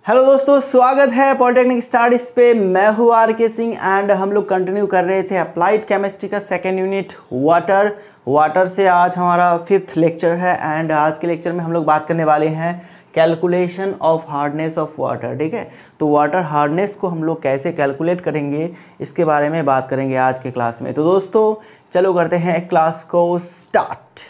Hello दोस्तों, स्वागत है पॉलिटेक्निक स्टडीज पे। मैं हूँ आर.के. सिंह एंड हम लोग कंटिन्यू कर रहे थे अप्लाइड केमिस्ट्री का सेकेंड यूनिट वाटर से। आज हमारा 5th लेक्चर है एंड आज के लेक्चर में हम लोग बात करने वाले हैं calculation of hardness of water. ठीक है, तो वाटर हार्डनेस को हम लोग कैसे कैलकुलेट करेंगे इसके बारे में बात करेंगे आज के क्लास में। तो दोस्तों चलो करते हैं क्लास को स्टार्ट।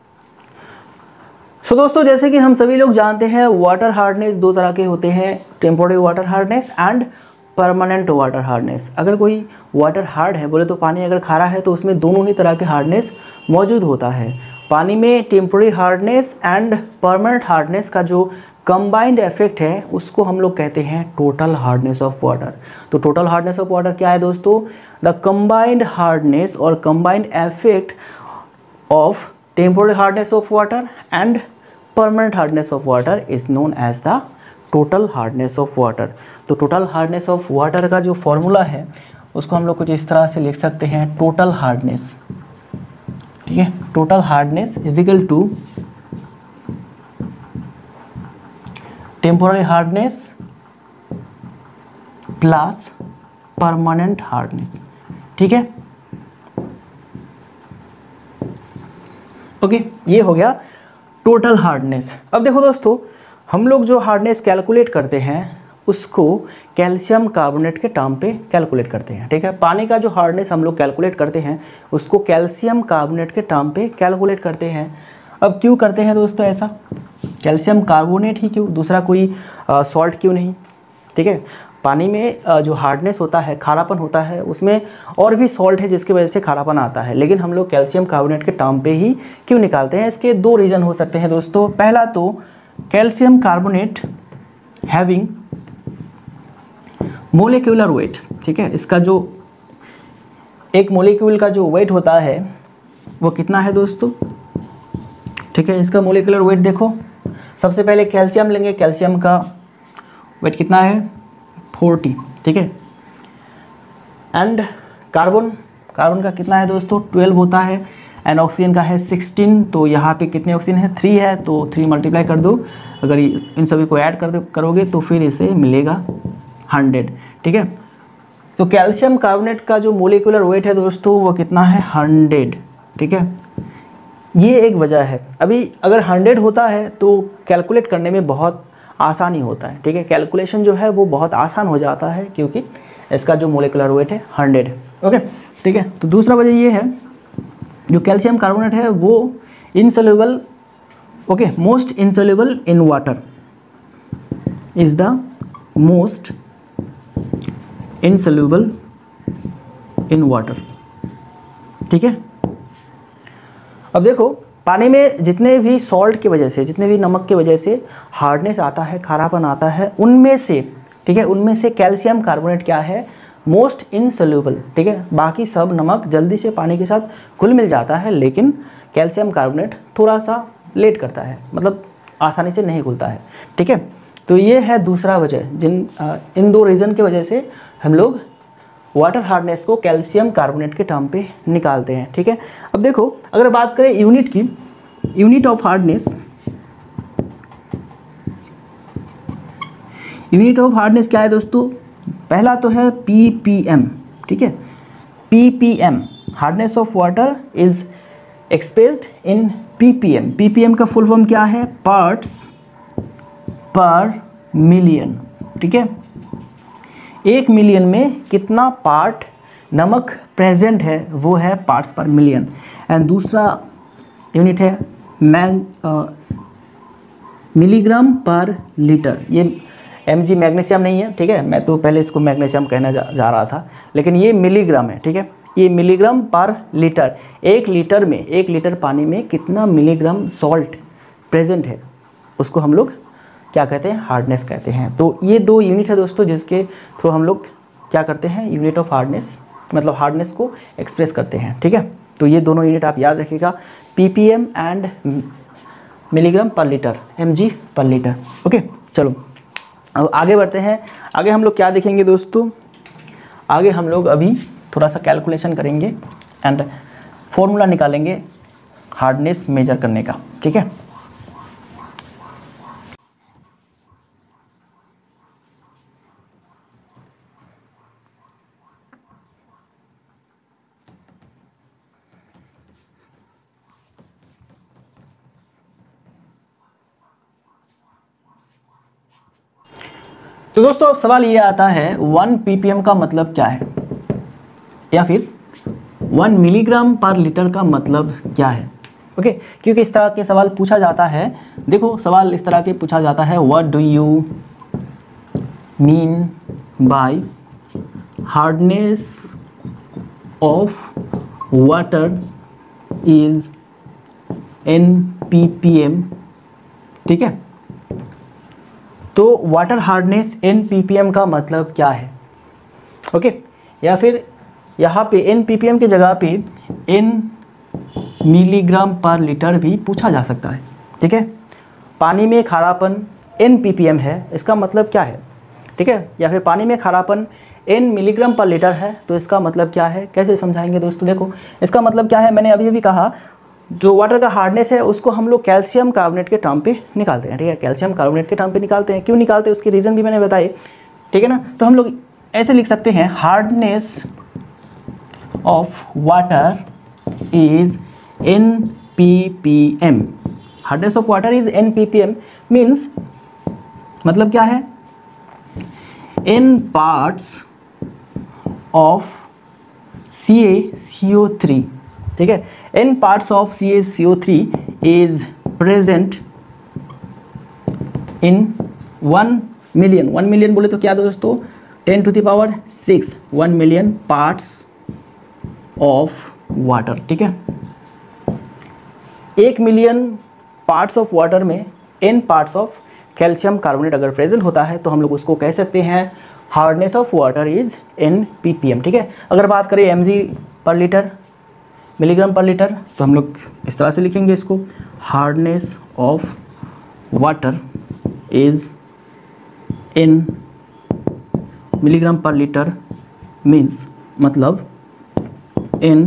दोस्तों जैसे कि हम सभी लोग जानते हैं वाटर हार्डनेस दो तरह के होते हैं, temporary water hardness and permanent water hardness. अगर कोई वाटर हार्ड है बोले तो पानी अगर खारा है तो उसमें दोनों ही तरह के हार्डनेस मौजूद होता है। पानी में temporary hardness and permanent hardness का जो कंबाइंड इफेक्ट है उसको हम लोग कहते हैं टोटल हार्डनेस ऑफ वाटर। तो टोटल हार्डनेस ऑफ वाटर क्या है दोस्तों? द कंबाइंड हार्डनेस और combined effect of temporary hardness of water and permanent hardness of water is known as the total hardness of water. तो total hardness of water का जो formula है उसको हम लोग कुछ इस तरह से लिख सकते हैं, टोटल हार्डनेस। ठीक है, total hardness is equal to temporary hardness plus permanent hardness. ठीक है, ओके, ये हो गया टोटल हार्डनेस। अब देखो दोस्तों, हम लोग जो हार्डनेस कैलकुलेट करते हैं उसको कैल्शियम कार्बोनेट के टर्म पे कैलकुलेट करते हैं। ठीक है, पानी का जो हार्डनेस हम लोग कैलकुलेट करते हैं उसको कैल्शियम कार्बोनेट के टर्म पे कैलकुलेट करते हैं। अब क्यों करते हैं दोस्तों ऐसा? कैल्शियम कार्बोनेट ही क्यों, दूसरा कोई सॉल्ट क्यों नहीं? ठीक है, पानी में जो हार्डनेस होता है, खारापन होता है, उसमें और भी सॉल्ट है जिसकी वजह से खारापन आता है, लेकिन हम लोग कैल्शियम कार्बोनेट के टर्म पे ही क्यों निकालते हैं? इसके दो रीज़न हो सकते हैं दोस्तों। पहला तो calcium carbonate having molecular weight. ठीक है, इसका जो एक मोलिक्यूल का जो वेट होता है वो कितना है दोस्तों? ठीक है, इसका मोलिक्यूलर वेट देखो, सबसे पहले कैल्शियम लेंगे, कैल्शियम का वेट कितना है? 40। ठीक है, एंड कार्बन का कितना है दोस्तों? 12 होता है एंड ऑक्सीजन का है 16। तो यहाँ पे कितने ऑक्सीजन है? 3 है, तो 3 मल्टीप्लाई कर दो। अगर इन सभी को ऐड करोगे तो फिर इसे मिलेगा 100। ठीक है, तो कैल्शियम कार्बोनेट का जो मोलिकुलर वेट है दोस्तों वो कितना है? 100। ठीक है, ये एक वजह है। अभी अगर 100 होता है तो कैलकुलेट करने में बहुत आसानी होता है। ठीक है, कैलकुलेशन जो है वो बहुत आसान हो जाता है क्योंकि इसका जो मोलिकुलर वेट है 100 है। ओके, ठीक है, तो दूसरा वजह ये है जो कैल्शियम कार्बोनेट है वो insoluble, okay, most insoluble in water, is the most insoluble in water. ठीक है, अब देखो पानी में जितने भी सॉल्ट की वजह से, जितने भी नमक की वजह से हार्डनेस आता है, खारापन आता है, उनमें से, ठीक है, उनमें से कैल्शियम कार्बोनेट क्या है? Most insoluble. ठीक है, बाकी सब नमक जल्दी से पानी के साथ घुल मिल जाता है, लेकिन कैल्शियम कार्बोनेट थोड़ा सा लेट करता है, मतलब आसानी से नहीं घुलता है। ठीक है, तो ये है दूसरा वजह, इन दो रीज़न की वजह से हम लोग वाटर हार्डनेस को कैल्शियम कार्बोनेट के टर्म पे निकालते हैं। ठीक है, अब देखो अगर बात करें यूनिट की, unit of hardness, unit of hardness क्या है दोस्तों? पहला तो है ppm। ठीक है, ppm, hardness of water is expressed in ppm। ppm का फुल फॉर्म क्या है? Parts per million. ठीक है, 1 मिलियन में कितना पार्ट नमक प्रेजेंट है वो है पार्ट्स पर मिलियन। एंड दूसरा यूनिट है मिलीग्राम पर लीटर। ये mg मैग्नीशियम नहीं है। ठीक है, मैं तो पहले इसको मैग्नीशियम कहना जा रहा था, लेकिन ये मिलीग्राम है। ठीक है, ये मिलीग्राम पर लीटर, 1 लीटर में, 1 लीटर पानी में कितना मिलीग्राम सॉल्ट प्रेजेंट है उसको हम लोग क्या कहते हैं? हार्डनेस कहते हैं। तो ये दो यूनिट है दोस्तों जिसके थ्रू हम लोग क्या करते हैं? यूनिट ऑफ हार्डनेस, मतलब हार्डनेस को एक्सप्रेस करते हैं। ठीक है, तो ये दोनों यूनिट आप याद रखिएगा, ppm and milligram per litre, mg per litre. Okay, चलो अब आगे बढ़ते हैं। आगे हम लोग क्या देखेंगे दोस्तों? आगे हम लोग अभी थोड़ा सा कैलकुलेशन करेंगे एंड फॉर्मूला निकालेंगे हार्डनेस मेजर करने का। ठीक है, तो दोस्तों अब सवाल ये आता है 1 ppm का मतलब क्या है, या फिर 1 मिलीग्राम पर लीटर का मतलब क्या है। ओके, क्योंकि इस तरह के सवाल पूछा जाता है। देखो सवाल इस तरह के पूछा जाता है, what do you mean by hardness of water is NPPM। ठीक है, तो वाटर हार्डनेस NPPM का मतलब क्या है। ओके, या फिर यहाँ पे NPPM की जगह पे N मिलीग्राम पर लीटर भी पूछा जा सकता है। ठीक है, पानी में खारापन NPPM है, इसका मतलब क्या है। ठीक है, या फिर पानी में खारापन N मिलीग्राम पर लीटर है, तो इसका मतलब क्या है, कैसे समझाएंगे दोस्तों। देखो इसका मतलब क्या है, मैंने अभी अभी कहा जो वाटर का हार्डनेस है उसको हम लोग कैल्शियम कार्बोनेट के टर्म पे निकालते हैं। ठीक है, कैल्शियम कार्बोनेट के टर्म पे निकालते हैं। क्यों निकालते हैं उसकी रीज़न भी मैंने बताई। ठीक है ना, तो हम लोग ऐसे लिख सकते हैं, hardness of water is NPPM। Hardness of water is NPPM means मतलब क्या है, N पार्ट्स ऑफ CaCO3। ठीक है, N parts of CaCO3 is present in 1 million. 1 million बोले तो क्या दोस्तों, 10⁶ 1 मिलियन पार्ट्स ऑफ वाटर। ठीक है, 1 मिलियन पार्ट्स ऑफ वाटर में N parts of calcium carbonate अगर प्रेजेंट होता है तो हम लोग उसको कह सकते हैं hardness of water is NPPM। ठीक है, अगर बात करें mg per litre, milligram per litre, तो हम लोग इस तरह से लिखेंगे इसको, hardness of water is in milligram per litre means मतलब in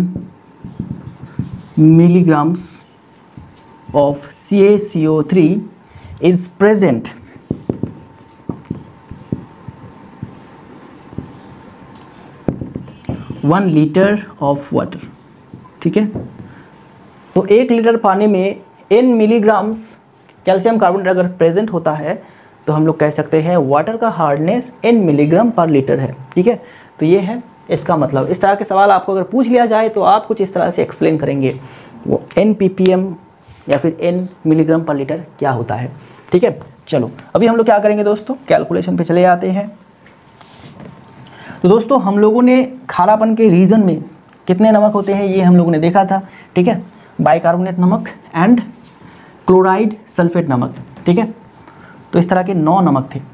milligrams of CaCO3 is present one litre of water. ठीक है, तो 1 लीटर पानी में N मिलीग्राम्स कैल्शियम कार्बोनेट अगर प्रेजेंट होता है तो हम लोग कह सकते हैं वाटर का hardness N milligram per litre है। ठीक है, तो ये है इसका मतलब। इस तरह के सवाल आपको अगर पूछ लिया जाए तो आप कुछ इस तरह से एक्सप्लेन करेंगे, वो NPPM या फिर N मिलीग्राम पर लीटर क्या होता है। ठीक है, चलो अभी हम लोग क्या करेंगे दोस्तों, कैलकुलेशन पे चले जाते हैं। तो दोस्तों हम लोगों ने खारापन के रीजन में कितने नमक होते हैं ये हम लोगों ने देखा था। ठीक है, बाइकार्बोनेट नमक एंड क्लोराइड सल्फेट नमक। ठीक है, तो इस तरह के 9 नमक थे।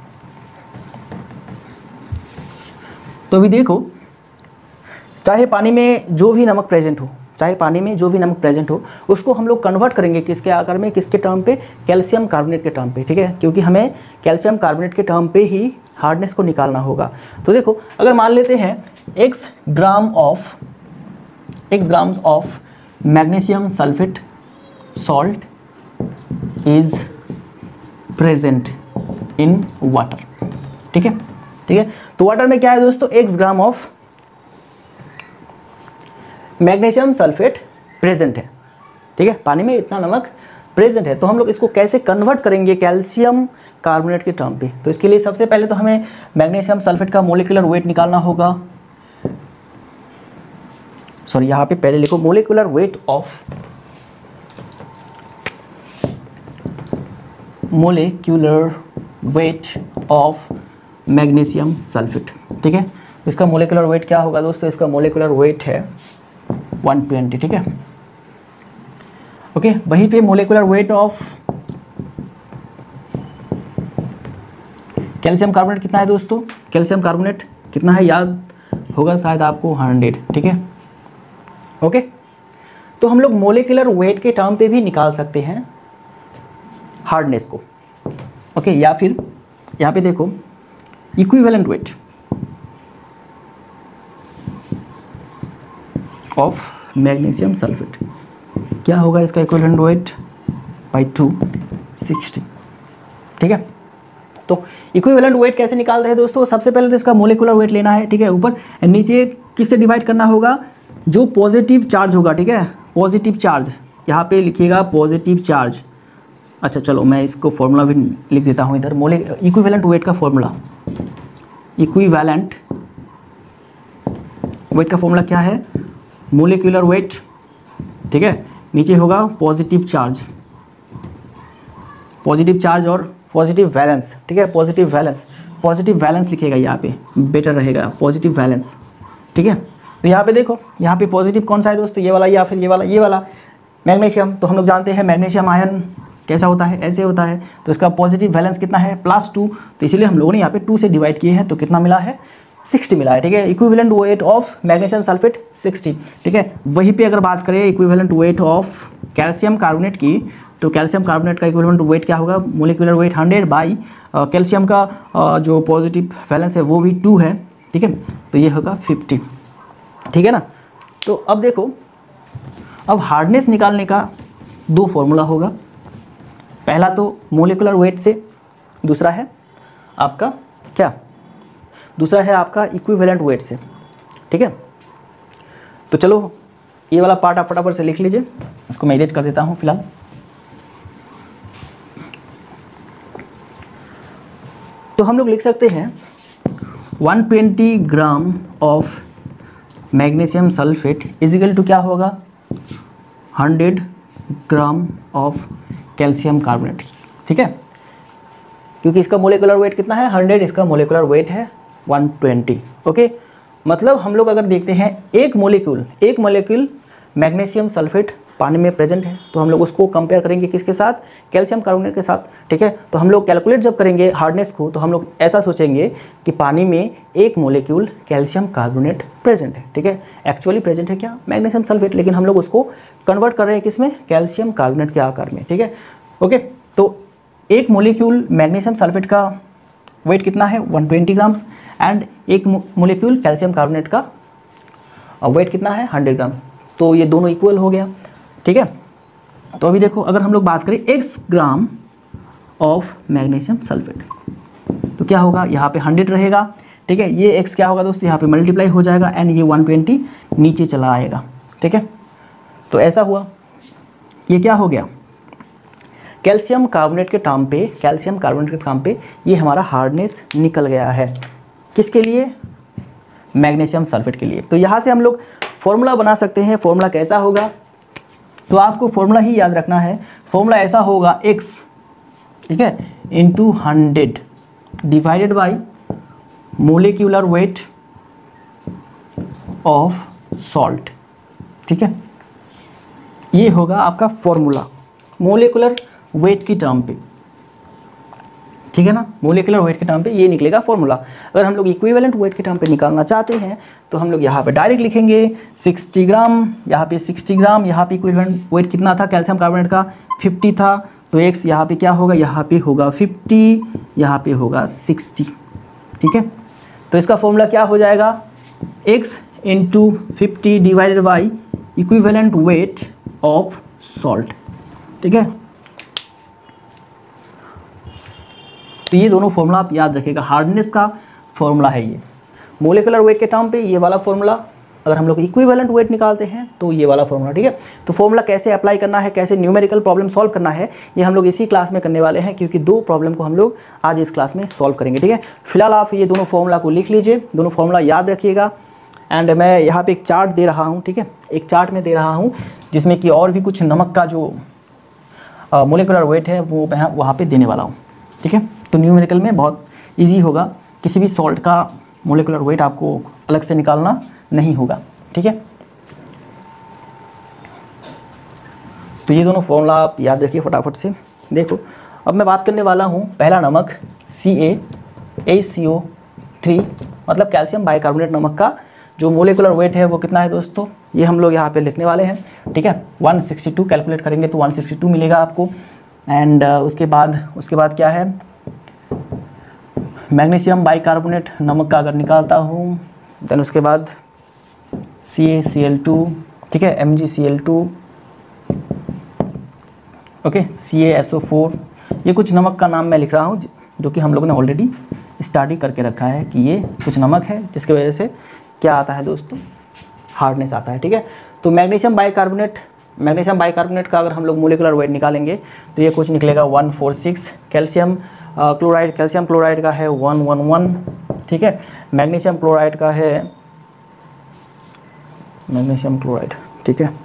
तो अभी देखो, चाहे पानी में जो भी नमक प्रेजेंट हो, चाहे पानी में जो भी नमक प्रेजेंट हो, उसको हम लोग कन्वर्ट करेंगे किसके आकार में, किसके टर्म पे, कैल्शियम कार्बोनेट के टर्म पे। ठीक है, क्योंकि हमें कैल्शियम कार्बोनेट के टर्म पे ही हार्डनेस को निकालना होगा। तो देखो अगर मान लेते हैं x grams of magnesium sulphate salt is present in water. ठीक है, ठीक है, तो वाटर में क्या है दोस्तों, x gram of magnesium sulphate present है। ठीक है, पानी में इतना नमक प्रेजेंट है, तो हम लोग इसको कैसे कन्वर्ट करेंगे कैल्शियम कार्बोनेट के टर्म पे। तो इसके लिए सबसे पहले तो हमें मैग्नीशियम सल्फेट का मोलिकुलर वेट निकालना होगा। सॉरी, यहाँ पे पहले लिखो molecular weight of magnesium sulphate. ठीक है, इसका मोलिकुलर वेट क्या होगा दोस्तों, इसका मोलिकुलर वेट है 120। ठीक है, ओके, वहीं पे molecular weight of calcium carbonate कितना है दोस्तों, कैल्शियम कार्बोनेट कितना है याद होगा शायद आपको, 100। ठीक है, ओके, तो हम लोग मोलिकुलर वेट के टर्म पे भी निकाल सकते हैं हार्डनेस को। ओके, या फिर यहाँ पे देखो equivalent weight of magnesium sulphate, क्या होगा इसका इक्विवेलेंट वेट बाई 260। ठीक है, तो इक्विवेलेंट वेट कैसे निकालते हैं दोस्तों, सबसे पहले तो इसका मोलिकुलर वेट लेना है। ठीक है, ऊपर नीचे किससे डिवाइड करना होगा, जो पॉजिटिव चार्ज होगा। ठीक है, पॉजिटिव चार्ज यहाँ पे लिखिएगा, पॉजिटिव चार्ज अच्छा चलो मैं इसको फॉर्मूला भी लिख देता हूँ इधर। इक्विवेलेंट वेट का फॉर्मूला, इक्विवेलेंट वेट का फॉर्मूला क्या है? मोलिकुलर वेट, ठीक है, नीचे होगा पॉजिटिव चार्ज और पॉजिटिव वैलेंस, ठीक है, पॉजिटिव वैलेंस लिखेगा यहाँ पे, बेटर रहेगा, पॉजिटिव वैलेंस, ठीक है। तो यहाँ पे देखो, यहाँ पे पॉजिटिव कौन सा है दोस्तों, ये वाला या फिर ये वाला मैग्नीशियम। तो हम लोग जानते हैं मैग्नीशियम आयन कैसा होता है, ऐसे होता है। तो इसका पॉजिटिव वैलेंस कितना है? +2। तो इसलिए हम लोगों ने यहाँ पे 2 से डिवाइड किए हैं, तो कितना मिला है? 60 मिला है, ठीक है। Equivalent weight of magnesium sulphate 60, ठीक है। वहीं पे अगर बात करें equivalent weight of calcium carbonate की, तो कैल्शियम कार्बोनेट का इक्विवेलेंट वेट क्या होगा? मोलिकुलर वेट 100 बाई कैल्शियम का जो पॉजिटिव वैलेंस है वो भी 2 है, ठीक है। तो ये होगा 50, ठीक है ना। तो अब देखो, अब हार्डनेस निकालने का 2 फॉर्मूला होगा। पहला तो मोलिकुलर वेट से, दूसरा है आपका क्या? दूसरा है आपका इक्विवेलेंट वेट से, ठीक है। तो चलो ये वाला पार्ट आप फटाफट से लिख लीजिए, इसको मैं इरेज कर देता हूँ फिलहाल। तो हम लोग लिख सकते हैं 120 gram of magnesium sulphate is equal to क्या होगा? 100 ग्राम ऑफ कैल्शियम कार्बोनेट, ठीक है। क्योंकि इसका मोलिकुलर वेट कितना है? 100, इसका मोलिकुलर वेट है 120, ओके। मतलब हम लोग अगर देखते हैं एक मोलिक्यूल मैग्नीशियम सल्फेट पानी में प्रेजेंट है, तो हम लोग उसको कंपेयर करेंगे किसके साथ? कैल्शियम कार्बोनेट के साथ, ठीक है। तो हम लोग कैलकुलेट जब करेंगे हार्डनेस को, तो हम लोग ऐसा सोचेंगे कि पानी में एक मोलिक्यूल कैल्शियम कार्बोनेट प्रेजेंट है, ठीक है। एक्चुअली प्रेजेंट है क्या? मैग्नीशियम सल्फेट, लेकिन हम लोग उसको कन्वर्ट कर रहे हैं किसमें? कैल्शियम कार्बोनेट के आकार में, ठीक है, ओके। तो एक मोलिक्यूल मैग्नीशियम सल्फेट का वेट कितना है? 120 ग्राम्स, एंड एक मोलिक्यूल कैल्शियम कार्बोनेट का वेट कितना है? 100 ग्राम। तो ये दोनों इक्वल हो गया, ठीक है। तो अभी देखो, अगर हम लोग बात करें x gram of magnesium sulphate, तो क्या होगा? यहाँ पे 100 रहेगा, ठीक है। ये x क्या होगा दोस्तों? यहाँ पे मल्टीप्लाई हो जाएगा, एंड ये 120 नीचे चला आएगा, ठीक है। तो ऐसा हुआ, ये क्या हो गया? कैल्शियम कार्बोनेट के टर्म पे ये हमारा हार्डनेस निकल गया है। किसके लिए? मैग्नीशियम सल्फेट के लिए। तो यहाँ से हम लोग फॉर्मूला बना सकते हैं। फॉर्मूला कैसा होगा? तो आपको फॉर्मूला ही याद रखना है। फॉर्मूला ऐसा होगा x, ठीक है, into 100 divided by molecular weight of salt, ठीक है। ये होगा आपका फॉर्मूला मोलिकुलर वेट की टर्म पे, ठीक है ना। मोलिकुलर वेट के टर्म पे ये निकलेगा फॉर्मूला। अगर हम लोग इक्विवेलेंट वेट के टर्म पे निकालना चाहते हैं, तो हम लोग यहाँ पे डायरेक्ट लिखेंगे 60 ग्राम, यहाँ पे 60 ग्राम, यहाँ पे इक्विवेलेंट वेट कितना था कैल्शियम कार्बोनेट का? 50 था। तो x यहाँ पे क्या होगा? यहाँ पे होगा 50, यहाँ पे होगा 60, ठीक है। तो इसका फॉर्मूला क्या हो जाएगा? x into 50 divided by equivalent weight of salt, ठीक है। तो ये दोनों फॉर्मूला आप याद रखिएगा। हार्डनेस का फॉर्मूला है ये मोलिकुलर वेट के टर्म पे, ये वाला फॉर्मूला। अगर हम लोग इक्विवेलेंट वेट निकालते हैं तो ये वाला फॉर्मूला, ठीक है। तो फॉर्मूला कैसे अप्लाई करना है, कैसे न्यूमेरिकल प्रॉब्लम सॉल्व करना है, ये हम लोग इसी क्लास में करने वाले हैं, क्योंकि 2 प्रॉब्लम को हम लोग आज इस क्लास में सॉल्व करेंगे, ठीक है। फिलहाल आप ये दोनों फॉर्मूला को लिख लीजिए, दोनों फॉर्मूला याद रखिएगा। एंड मैं यहाँ पे एक चार्ट दे रहा हूँ, ठीक है, एक चार्ट में दे रहा हूँ जिसमें कि और भी कुछ नमक का जो मोलिकुलर वेट है वो मैं वहाँ पे देने वाला हूँ, ठीक है। तो न्यूमेरिकल में बहुत इजी होगा, किसी भी सॉल्ट का मोलिकुलर वेट आपको अलग से निकालना नहीं होगा, ठीक है। तो ये दोनों फॉर्मूला आप याद रखिए फटाफट से। देखो, अब मैं बात करने वाला हूँ पहला नमक CaHCO3, मतलब कैल्शियम बाइकार्बोनेट नमक का जो मोलिकुलर वेट है वो कितना है दोस्तों? ये हम लोग यहाँ पे लिखने वाले हैं, ठीक है। 162 कैलकुलेट करेंगे तो 162 मिलेगा आपको। एंड उसके बाद क्या है? मैग्नीशियम बाइकार्बोनेट नमक का अगर निकालता हूँ, देन उसके बाद CaCl2, ठीक है, MgCl2, ओके, CaSO4। ये कुछ नमक का नाम मैं लिख रहा हूँ जो कि हम लोगों ने ऑलरेडी स्टडी करके रखा है कि ये कुछ नमक है जिसकी वजह से क्या आता है दोस्तों? हार्डनेस आता है, ठीक है। तो मैग्नीशियम बाइकार्बोनेट मैग्नीशियम बाइकार्बोनेट का अगर हम लोग मोलिकुलर वेट निकालेंगे तो ये कुछ निकलेगा 146। कैल्शियम क्लोराइड, कैल्शियम क्लोराइड का है 111, ठीक है। मैग्नीशियम क्लोराइड का है, मैग्नीशियम क्लोराइड, ठीक है,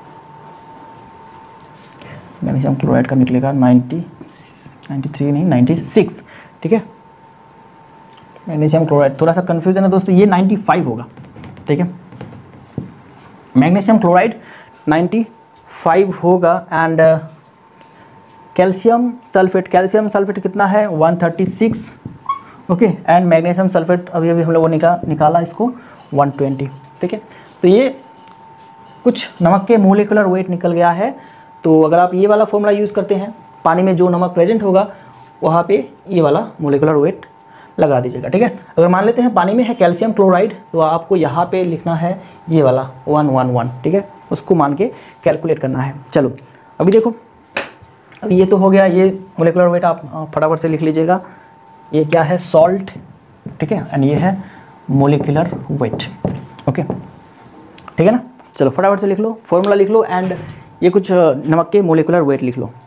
मैग्नीशियम क्लोराइड का निकलेगा 93 नहीं 96, ठीक है। मैग्नीशियम क्लोराइड थोड़ा सा कन्फ्यूजन है दोस्तों, ये 95 होगा, ठीक है। मैग्नीशियम क्लोराइड 95 होगा। And calcium sulphate, calcium sulphate कितना है 136, ओके। एंड मैग्नीशियम सल्फेट अभी हम लोगों ने निकाला इसको 120, ठीक है। तो ये कुछ नमक के मोलिकुलर वेट निकल गया है। तो अगर आप ये वाला फॉर्मूला यूज़ करते हैं, पानी में जो नमक प्रेजेंट होगा वहाँ पे ये वाला मोलिकुलर वेट लगा दीजिएगा, ठीक है। अगर मान लेते हैं पानी में है कैल्शियम क्लोराइड, तो आपको यहाँ पे लिखना है ये वाला 111, ठीक है, उसको मान के कैलकुलेट करना है। चलो अभी देखो, अब ये तो हो गया, ये मोलिकुलर वेट आप फटाफट से लिख लीजिएगा। ये क्या है, सॉल्ट, ठीक है, एंड ये है मोलिकुलर वेट, ओके, ठीक है ना। चलो फटाफट से लिख लो, फॉर्मूला लिख लो, एंड ये कुछ नमक के मोलिकुलर वेट लिख लो।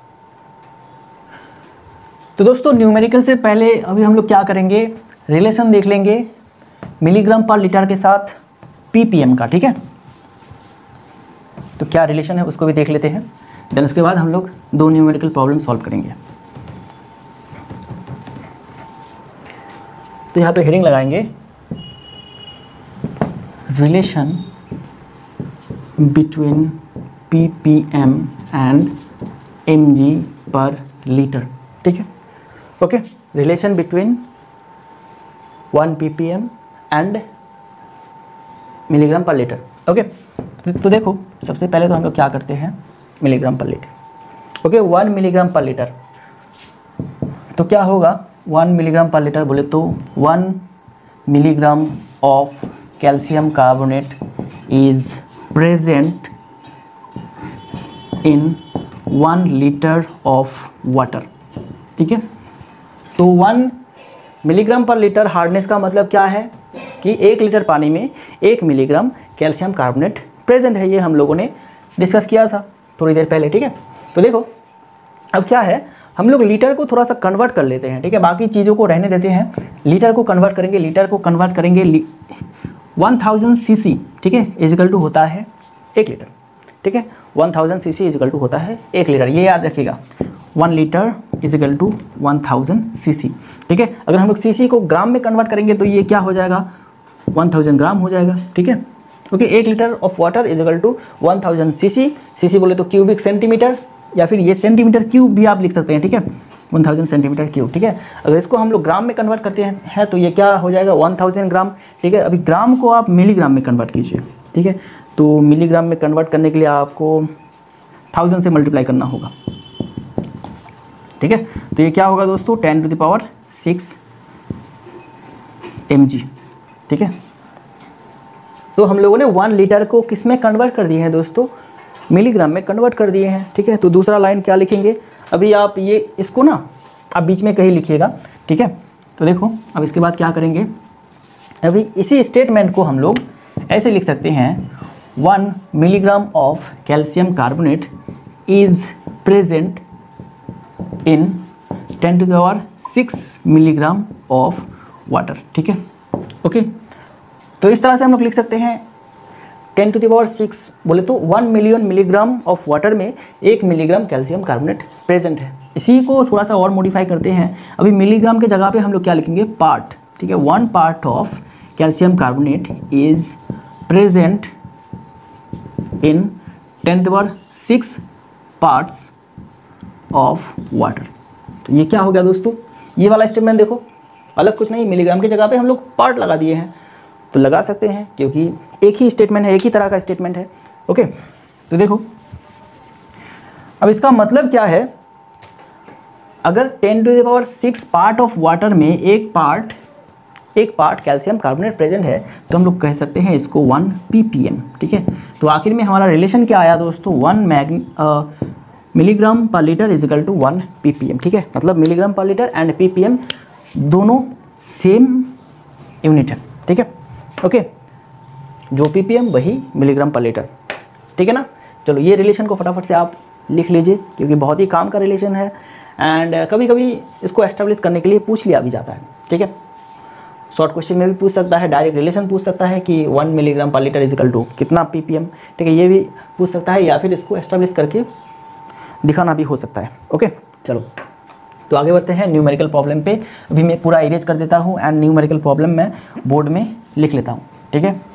तो दोस्तों न्यूमेरिकल से पहले अभी हम लोग क्या करेंगे, रिलेशन देख लेंगे मिलीग्राम पर लीटर के साथ ppm का, ठीक है। तो क्या रिलेशन है उसको भी देख लेते हैं, देन उसके बाद हम लोग दो न्यूमेरिकल प्रॉब्लम सॉल्व करेंगे। तो यहाँ पे हेडिंग लगाएंगे relation between ppm and mg per litre, ठीक है, okay. Relation between 1 ppm and milligram per litre, okay. तो देखो सबसे पहले तो हम लोग क्या करते हैं, milligram per litre, okay. 1 milligram per litre, तो क्या होगा 1 मिलीग्राम पर लीटर बोले तो 1 milligram of calcium carbonate is present in 1 litre of water, ठीक है। तो 1 मिलीग्राम पर लीटर हार्डनेस का मतलब क्या है कि 1 लीटर पानी में 1 मिलीग्राम कैल्शियम कार्बोनेट प्रेजेंट है। ये हम लोगों ने डिस्कस किया था थोड़ी देर पहले, ठीक है। तो देखो अब क्या है, हम लोग लीटर को थोड़ा सा कन्वर्ट कर लेते हैं, ठीक है, बाकी चीज़ों को रहने देते हैं। लीटर को कन्वर्ट करेंगे, लीटर को कन्वर्ट करेंगे 1000 cc, ठीक है, इजिकल टू होता है 1 लीटर, ठीक है। 1000 cc इजिकल टू होता है 1 लीटर, ये याद रखिएगा, 1 लीटर इजिकल टू 1000 cc, ठीक है। अगर हम लोग cc को ग्राम में कन्वर्ट करेंगे तो ये क्या हो जाएगा, 1000 ग्राम हो जाएगा, ठीक है, okay. 1 litre of water is equal to 1000 cc, cc बोले तो क्यूबिक सेंटीमीटर, या फिर ये सेंटीमीटर क्यूब भी आप लिख सकते हैं, ठीक है, 1000 सेंटीमीटर क्यूब, ठीक है। अगर इसको हम लोग ग्राम में कन्वर्ट करते हैं तो ये क्या हो जाएगा 1000 ग्राम, ठीक है। अभी ग्राम को आप मिलीग्राम में कन्वर्ट कीजिए, ठीक है। तो मिलीग्राम में कन्वर्ट करने के लिए आपको 1000 से मल्टीप्लाई करना होगा, ठीक है। तो ये क्या होगा दोस्तों 10⁶ mg, ठीक है। तो हम लोगों ने 1 लीटर को किस में कन्वर्ट कर दिए हैं दोस्तों, मिलीग्राम में कन्वर्ट कर दिए हैं, ठीक है। तो दूसरा लाइन क्या लिखेंगे, अभी आप ये इसको ना आप बीच में कहीं लिखिएगा, ठीक है। तो देखो अब इसके बाद क्या करेंगे, अभी इसी स्टेटमेंट को हम लोग ऐसे लिख सकते हैं 1 milligram of calcium carbonate is present in 10⁶ milligram of water, ठीक है, ओके। तो इस तरह से हम लोग लिख सकते हैं 10⁶ बोले तो 1 मिलियन मिलीग्राम ऑफ वाटर में 1 मिलीग्राम कैल्शियम कार्बोनेट प्रेजेंट है। इसी को थोड़ा सा और मॉडिफाई करते हैं, अभी मिलीग्राम के जगह पे हम लोग क्या लिखेंगे, पार्ट, ठीक है। 1 part of calcium carbonate is present in 10⁶ parts of water. तो ये क्या हो गया दोस्तों, ये वाला स्टेटमेंट देखो, अलग कुछ नहीं, मिलीग्राम की जगह पे हम लोग पार्ट लगा दिए हैं, तो लगा सकते हैं क्योंकि एक ही स्टेटमेंट है, एक ही तरह का स्टेटमेंट है, ओके। तो देखो अब इसका मतलब क्या है, अगर 10⁶ पार्ट ऑफ वाटर में एक पार्ट कैल्शियम कार्बोनेट प्रेजेंट है तो हम लोग कह सकते हैं इसको 1 ppm, ठीक है। तो आखिर में हमारा रिलेशन क्या आया दोस्तों, 1 milligram per litre is equal to 1 ppm, ठीक है। मतलब milligram per litre and ppm दोनों सेम यूनिट है, ठीक है, ओके। जो ppm वही मिलीग्राम पर लीटर, ठीक है ना। चलो ये रिलेशन को फटाफट से आप लिख लीजिए, क्योंकि बहुत ही काम का रिलेशन है एंड कभी कभी इसको एस्टेब्लिश करने के लिए पूछ लिया भी जाता है। ठीक है, शॉर्ट क्वेश्चन में भी पूछ सकता है, डायरेक्ट रिलेशन पूछ सकता है कि 1 milligram per litre is equal to कितना ppm। ठीक है, ये भी पूछ सकता है, या फिर इसको एस्टेब्लिश करके दिखाना भी हो सकता है। ओके चलो तो आगे बढ़ते हैं न्यूमेरिकल प्रॉब्लम पे। अभी मैं पूरा इरेज कर देता हूँ एंड न्यूमेरिकल प्रॉब्लम मैं बोर्ड में लिख लेता हूँ। ठीक है,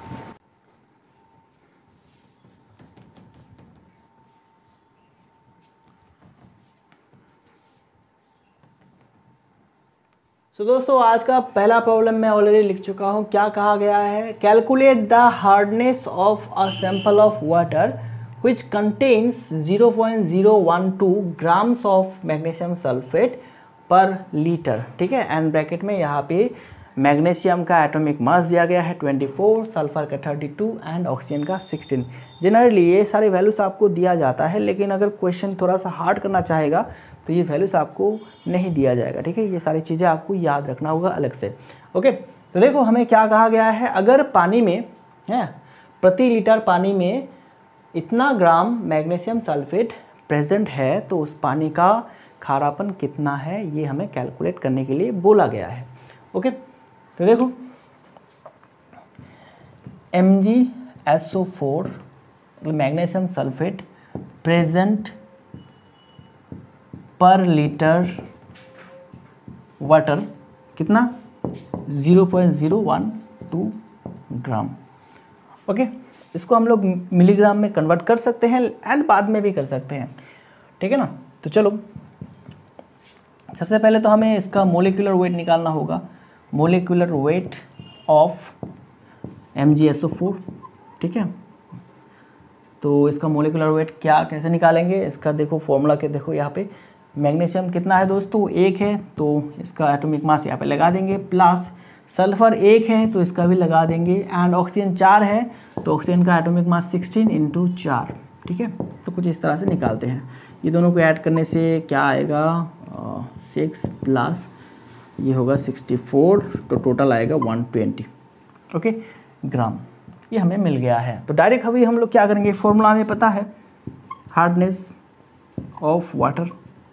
तो दोस्तों आज का पहला प्रॉब्लम मैं ऑलरेडी लिख चुका हूँ। क्या कहा गया है, calculate the hardness of a sample of water which contains 0.012 grams of magnesium sulphate per litre. ठीक है, एंड ब्रैकेट में यहाँ पे मैग्नीशियम का एटॉमिक मास दिया गया है 24, सल्फर का 32 एंड ऑक्सीजन का 16। जनरली ये सारे वैल्यूज़ आपको दिया जाता है, लेकिन अगर क्वेश्चन थोड़ा सा हार्ड करना चाहेगा तो ये वैल्यूज़ आपको नहीं दिया जाएगा। ठीक है, ये सारी चीज़ें आपको याद रखना होगा अलग से। ओके तो देखो हमें क्या कहा गया है, अगर पानी में है प्रति लीटर पानी में इतना ग्राम मैग्नीशियम सल्फेट प्रेजेंट है तो उस पानी का खारापन कितना है, ये हमें कैलकुलेट करने के लिए बोला गया है। ओके तो देखो MgSO4 magnesium sulphate present per litre water कितना 0.012 ग्राम। ओके इसको हम लोग मिलीग्राम में कन्वर्ट कर सकते हैं एंड बाद में भी कर सकते हैं। ठीक है ना, तो चलो सबसे पहले तो हमें इसका मोलिकुलर वेट निकालना होगा। Molecular weight of MgSO4। ठीक है, तो इसका मोलिकुलर वेट क्या कैसे निकालेंगे, इसका देखो फॉर्मूला के देखो यहाँ पे मैग्नीशियम कितना है दोस्तों 1 है, तो इसका एटॉमिक मास यहाँ पे लगा देंगे, प्लस सल्फर 1 है तो इसका भी लगा देंगे, एंड ऑक्सीजन 4 है तो ऑक्सीजन का एटॉमिक मास 16 × 4। ठीक है, तो कुछ इस तरह से निकालते हैं। ये दोनों को ऐड करने से क्या आएगा 6 प्लस ये होगा 64, तो टोटल आएगा 120 ओके ग्राम। ये हमें मिल गया है। तो डायरेक्ट अभी हम लोग क्या करेंगे, फॉर्मूला हमें पता है हार्डनेस ऑफ वाटर।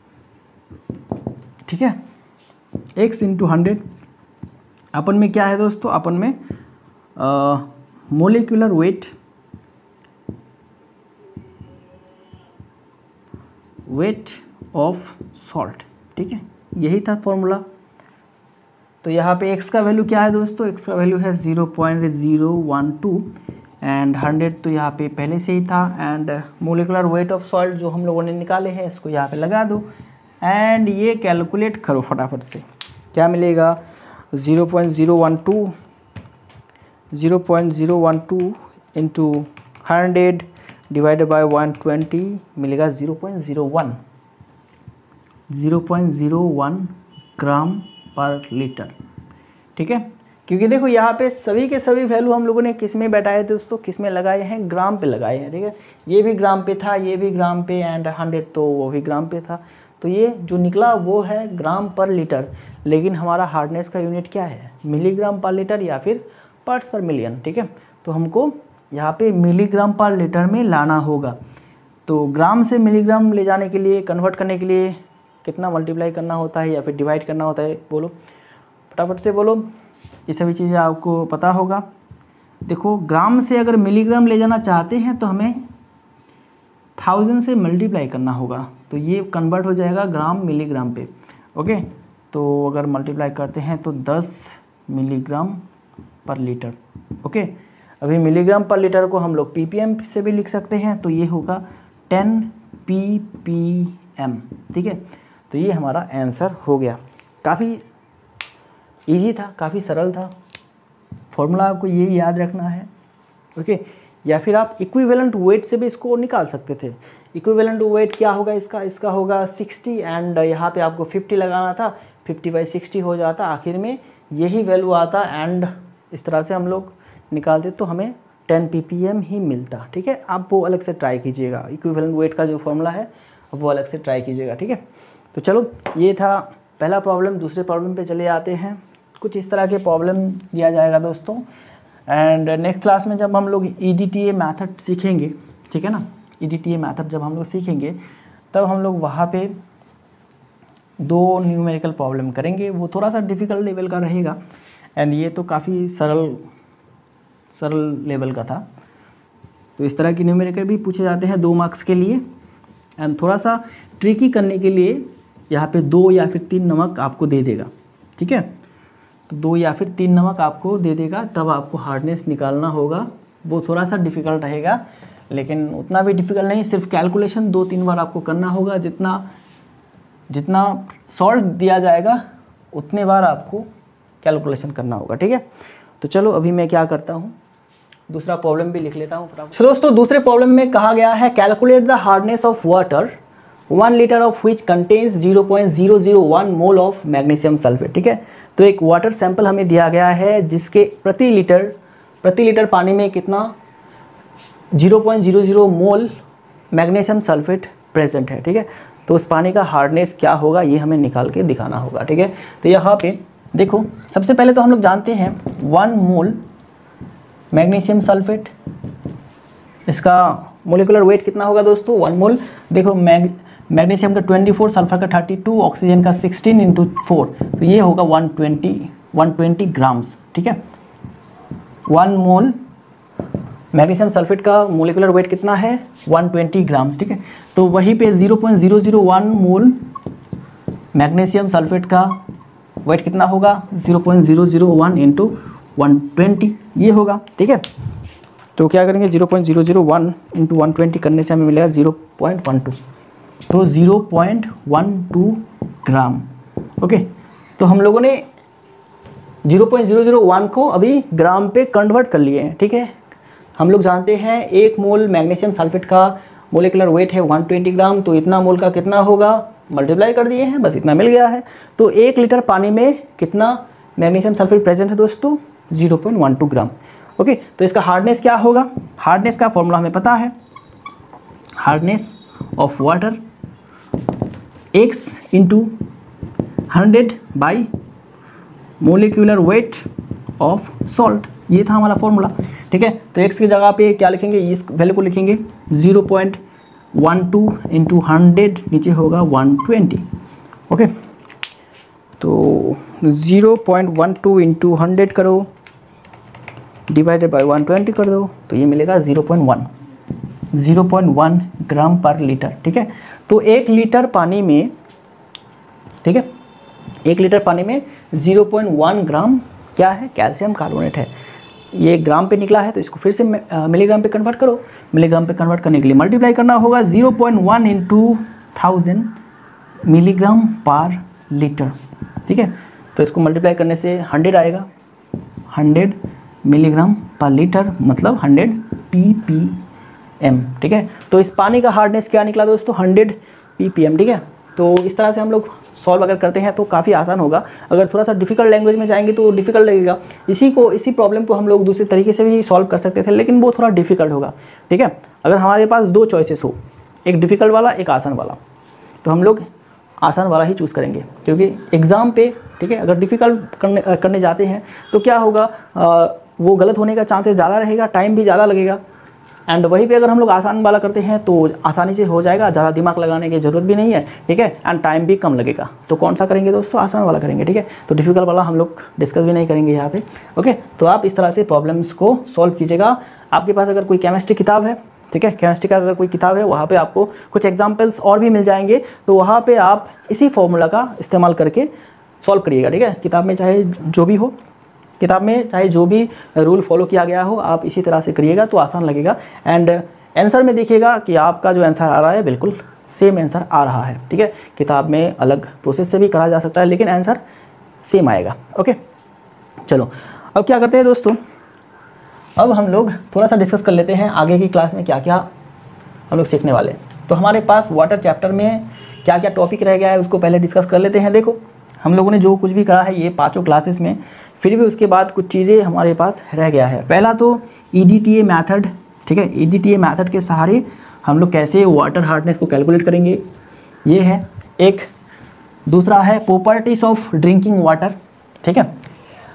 ठीक है, x × 100 अपन में क्या है दोस्तों, अपन में मोलिकुलर वेट ऑफ सॉल्ट। ठीक है, यही था फॉर्मूला। तो यहाँ पे x का वैल्यू क्या है दोस्तों, x का वैल्यू है 0.012 एंड 100 तो यहाँ पे पहले से ही था, and molecular weight of salt जो हम लोगों ने निकाले हैं इसको यहाँ पे लगा दो एंड ये कैलकुलेट करो फटाफट से। क्या मिलेगा 0.012 इंटू 100 डिवाइडेड बाय 120 मिलेगा 0.01 ग्राम पर लीटर। ठीक है, क्योंकि देखो यहाँ पे सभी के सभी वैल्यू हम लोगों ने किस में बैठाए दोस्तों, किस में लगाए हैं, ग्राम पे लगाए हैं। ठीक है, ये भी ग्राम पे था, ये भी ग्राम पे, एंड 100 तो वो भी ग्राम पे था, तो ये जो निकला वो है ग्राम पर लीटर। लेकिन हमारा हार्डनेस का यूनिट क्या है, मिलीग्राम पर लीटर या फिर पार्ट्स पर मिलियन। ठीक है, तो हमको यहाँ पे मिलीग्राम पर लीटर में लाना होगा। तो ग्राम से मिलीग्राम ले जाने के लिए, कन्वर्ट करने के लिए कितना मल्टीप्लाई करना होता है या फिर डिवाइड करना होता है, बोलो फटाफट से बोलो। ये सभी चीज़ें आपको पता होगा। देखो ग्राम से अगर मिलीग्राम ले जाना चाहते हैं तो हमें 1000 से मल्टीप्लाई करना होगा, तो ये कन्वर्ट हो जाएगा ग्राम मिलीग्राम पे। ओके, तो अगर मल्टीप्लाई करते हैं तो 10 मिलीग्राम पर लीटर। ओके, अभी मिलीग्राम पर लीटर को हम लोग ppm से भी लिख सकते हैं, तो ये होगा 10 ppm। ठीक है, तो ये हमारा आंसर हो गया। काफ़ी इजी था, काफ़ी सरल था। फॉर्मूला आपको ये याद रखना है। ओके, या फिर आप इक्विवेलेंट वेट से भी इसको निकाल सकते थे। इक्विवेलेंट वेट क्या होगा इसका, इसका होगा 60 एंड यहाँ पे आपको 50 लगाना था, 50/60 हो जाता, आखिर में यही वैल्यू आता एंड इस तरह से हम लोग निकालते तो हमें 10 ppm ही मिलता। ठीक है, आप वो अलग से ट्राई कीजिएगा, इक्विवेलेंट वेट का जो फॉर्मूला है वो अलग से ट्राई कीजिएगा। ठीक है, तो चलो ये था पहला प्रॉब्लम। दूसरे प्रॉब्लम पे चले आते हैं। कुछ इस तरह के प्रॉब्लम दिया जाएगा दोस्तों, एंड नेक्स्ट क्लास में जब हम लोग EDTA मेथड सीखेंगे, ठीक है ना, EDTA मैथड जब हम लोग सीखेंगे तब हम लोग वहाँ पे 2 न्यूमेरिकल प्रॉब्लम करेंगे, वो थोड़ा सा डिफ़िकल्ट लेवल का रहेगा एंड ये तो काफ़ी सरल लेवल का था। तो इस तरह की न्यूमेरिकल भी पूछे जाते हैं 2 मार्क्स के लिए एंड थोड़ा सा ट्रिकी करने के लिए यहाँ पे 2 या फिर 3 नमक आपको दे देगा, ठीक है। तो 2 या फिर 3 नमक आपको दे देगा, तब आपको हार्डनेस निकालना होगा। वो थोड़ा सा डिफ़िकल्ट रहेगा लेकिन उतना भी डिफ़िकल्ट नहीं, सिर्फ कैलकुलेशन 2-3 बार आपको करना होगा। जितना सॉल्ट दिया जाएगा उतने बार आपको कैलकुलेशन करना होगा, ठीक है। तो चलो अभी मैं क्या करता हूँ, दूसरा प्रॉब्लम भी लिख लेता हूँ। तो दोस्तों दूसरे प्रॉब्लम में कहा गया है calculate the hardness of water 1 litre of which contains 0.001 mole of magnesium sulphate, ठीक है। तो एक वाटर सैंपल हमें दिया गया है जिसके प्रति लीटर पानी में कितना 0.00 मोल मैग्नीशियम सल्फेट प्रेजेंट है, ठीक है। तो उस पानी का हार्डनेस क्या होगा ये हमें निकाल के दिखाना होगा, ठीक है। तो यहाँ पे देखो सबसे पहले तो हम लोग जानते हैं 1 मोल मैग्नीशियम सल्फेट, इसका मोलिकुलर वेट कितना होगा दोस्तों 1 मोल। देखो मैग्नीशियम का 24, सल्फर का 32, ऑक्सीजन का 16 × 4, तो ये होगा 120 ग्राम्स, ठीक है। 1 मोल मैग्नीशियम सल्फेट का मोलिकुलर वेट कितना है 120 ग्राम्स, ठीक है। तो वहीं पे 0.001 मोल मैग्नीशियम सल्फेट का वेट कितना होगा 0.001 × 120 ये होगा, ठीक है। तो क्या करेंगे 0.001 × 120 करने से हमें मिलेगा 0.12, तो 0.12 ग्राम, ओके। तो हम लोगों ने 0.001 को अभी ग्राम पे कन्वर्ट कर लिए हैं, ठीक है। हम लोग जानते हैं 1 मोल मैग्नीशियम सल्फेट का मोलिकुलर वेट है 120 ग्राम, तो इतना मोल का कितना होगा मल्टीप्लाई कर दिए हैं, बस इतना मिल गया है। तो 1 लीटर पानी में कितना मैग्नीशियम सल्फेट प्रेजेंट है दोस्तों 0.12 ग्राम, ओके। तो इसका हार्डनेस क्या होगा, हार्डनेस का फॉर्मूला हमें पता है, hardness of water x × 100 by molecular weight of salt, ये था हमारा फॉर्मूला, ठीक है। तो x की जगह पे क्या लिखेंगे, इस वैल्यू को लिखेंगे 0.12 × 100, नीचे होगा 120, ओके। तो 0.12 × 100 करो डिवाइडेड बाय 120 कर दो, तो ये मिलेगा 0.1 ग्राम पर लीटर, ठीक है। तो 1 लीटर पानी में, ठीक है, 1 लीटर पानी में 0.1 ग्राम क्या है कैल्शियम कार्बोनेट है। ये ग्राम पे निकला है तो इसको फिर से मिलीग्राम पे कन्वर्ट करो, मिलीग्राम पे कन्वर्ट करने के लिए मल्टीप्लाई करना होगा 0.1 × 1000 मिलीग्राम पर लीटर, ठीक है। तो इसको मल्टीप्लाई करने से 100 आएगा, 100 मिलीग्राम पर लीटर मतलब 100 ppm, ठीक है। तो इस पानी का हार्डनेस क्या निकला दोस्तों 100 ppm, ठीक है। तो इस तरह से हम लोग सॉल्व अगर करते हैं तो काफ़ी आसान होगा। अगर थोड़ा सा डिफिकल्ट लैंग्वेज में जाएंगे तो डिफिकल्ट लगेगा। इसी प्रॉब्लम को हम लोग दूसरे तरीके से भी सॉल्व कर सकते थे, लेकिन वो थोड़ा डिफिकल्ट होगा, ठीक है। अगर हमारे पास 2 चॉइसेस हो, एक डिफ़िकल्ट वाला एक आसान वाला, तो हम लोग आसान वाला ही चूज़ करेंगे, क्योंकि एग्ज़ाम पे, ठीक है, अगर डिफ़िकल्ट करने जाते हैं तो क्या होगा वो गलत होने का चांसेस ज़्यादा रहेगा, टाइम भी ज़्यादा लगेगा। एंड वहीं पे अगर हम लोग आसान वाला करते हैं तो आसानी से हो जाएगा, ज़्यादा दिमाग लगाने की ज़रूरत भी नहीं है, ठीक है, एंड टाइम भी कम लगेगा। तो कौन सा करेंगे दोस्तों, आसान वाला करेंगे, ठीक है। तो डिफ़िकल्ट वाला हम लोग डिस्कस भी नहीं करेंगे यहाँ पे, ओके। तो आप इस तरह से प्रॉब्लम्स को सॉल्व कीजिएगा। आपके पास अगर कोई केमिस्ट्री किताब है, ठीक है, केमिस्ट्री का अगर कोई किताब है, वहाँ पर आपको कुछ एग्जाम्पल्स और भी मिल जाएंगे, तो वहाँ पर आप इसी फॉर्मूला का इस्तेमाल करके सॉल्व करिएगा, ठीक है। किताब में चाहे जो भी हो, किताब में चाहे जो भी रूल फॉलो किया गया हो, आप इसी तरह से करिएगा तो आसान लगेगा। एंड आंसर में देखिएगा कि आपका जो आंसर आ रहा है बिल्कुल सेम आंसर आ रहा है, ठीक है। किताब में अलग प्रोसेस से भी करा जा सकता है, लेकिन आंसर सेम आएगा, ओके। चलो अब क्या करते हैं दोस्तों, अब हम लोग थोड़ा सा डिस्कस कर लेते हैं आगे की क्लास में क्या क्या हम लोग सीखने वाले हैं। तो हमारे पास वाटर चैप्टर में क्या क्या टॉपिक रह गया है उसको पहले डिस्कस कर लेते हैं। देखो हम लोगों ने जो कुछ भी कहा है ये 5 क्लासेस में, फिर भी उसके बाद कुछ चीज़ें हमारे पास रह गया है। पहला तो EDTA मैथड, ठीक है, EDTA मैथड के सहारे हम लोग कैसे वाटर हार्डनेस को कैलकुलेट करेंगे, ये है एक। दूसरा है प्रॉपर्टीज़ ऑफ ड्रिंकिंग वाटर, ठीक है।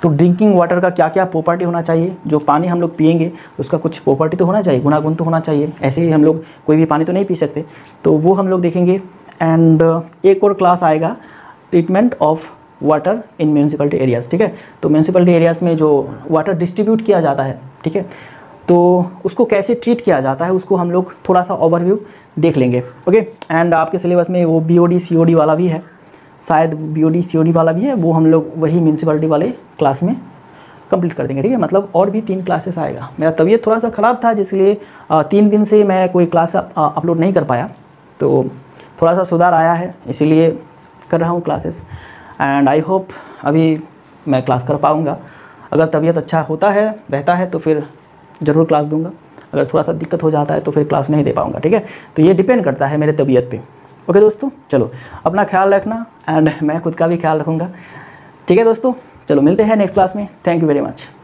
तो ड्रिंकिंग वाटर का क्या क्या प्रॉपर्टी होना चाहिए, जो पानी हम लोग पिएंगे उसका कुछ प्रॉपर्टी तो होना चाहिए, गुणागुण तो होना चाहिए, ऐसे ही हम लोग कोई भी पानी तो नहीं पी सकते, तो वो हम लोग देखेंगे। एंड एक और क्लास आएगा treatment of water in municipality areas, ठीक है। तो म्यूनसिपलिटी एरियाज़ में जो वाटर डिस्ट्रीब्यूट किया जाता है, ठीक है, तो उसको कैसे ट्रीट किया जाता है उसको हम लोग थोड़ा सा ओवरव्यू देख लेंगे, ओके। एंड आपके सिलेबस में वो BOD COD वाला भी है, शायद BOD COD वाला भी है, वो हम लोग वही म्यूनसिपलिटी वाले क्लास में कंप्लीट कर देंगे, ठीक है। मतलब और भी 3 क्लासेस आएगा। मेरा तबीयत थोड़ा सा ख़राब था जिसलिए 3 दिन से मैं कोई क्लास अपलोड नहीं कर पाया, तो थोड़ा सा सुधार आया है, इसीलिए कर रहा हूँ क्लासेस। एंड आई होप अभी मैं क्लास कर पाऊँगा। अगर तबीयत अच्छा होता है रहता है तो फिर ज़रूर क्लास दूंगा, अगर थोड़ा सा दिक्कत हो जाता है तो फिर क्लास नहीं दे पाऊँगा, ठीक है। तो ये डिपेंड करता है मेरे तबीयत पे। ओके दोस्तों, चलो अपना ख्याल रखना एंड मैं खुद का भी ख्याल रखूँगा, ठीक है दोस्तों। चलो मिलते हैं नेक्स्ट क्लास में। Thank you very much.